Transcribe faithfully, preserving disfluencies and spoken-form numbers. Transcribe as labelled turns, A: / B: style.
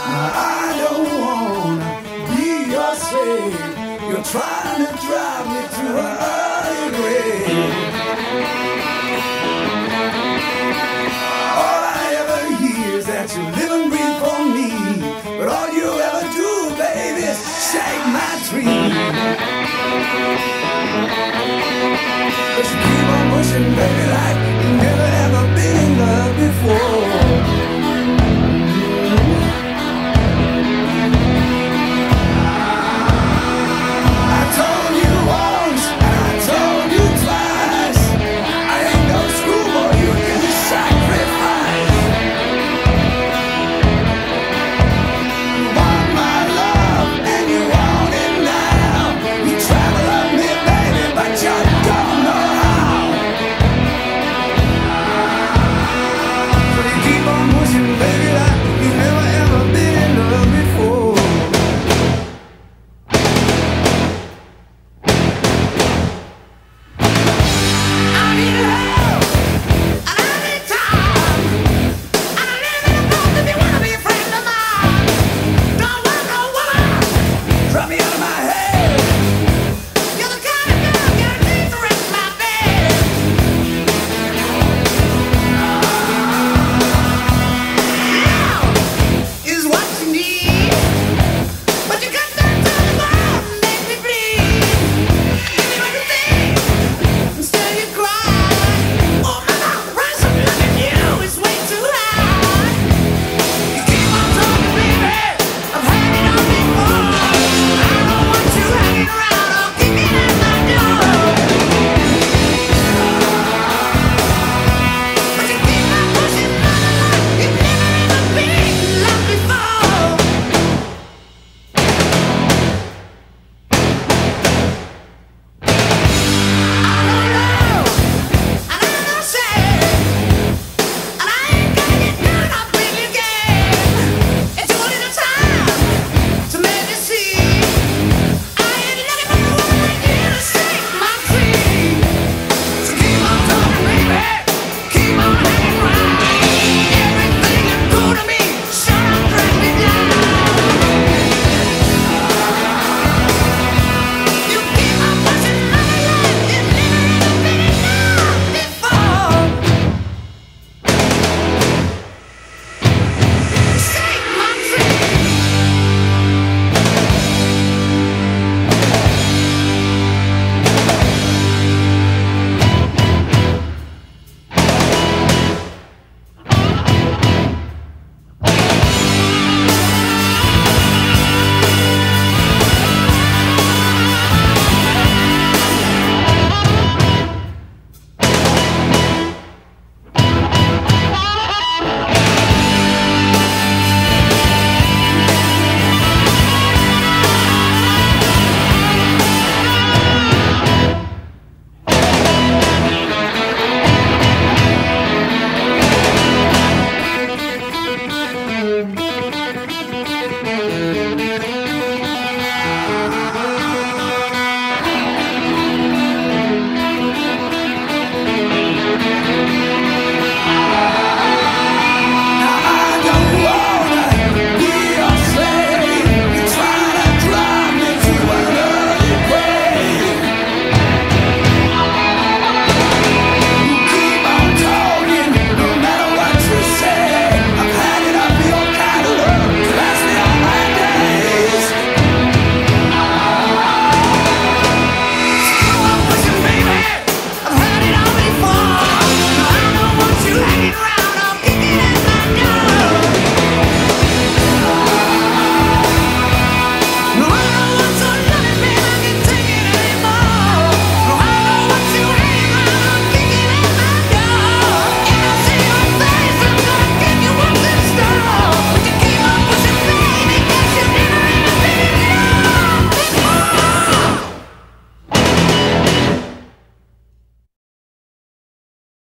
A: I don't wanna be your slave. You're trying to drive me to a early grave. All I ever hear is that you live and breathe for me, but all you ever do, baby, is shake my tree. But you keep on pushing, baby, like you've never ever been in love before.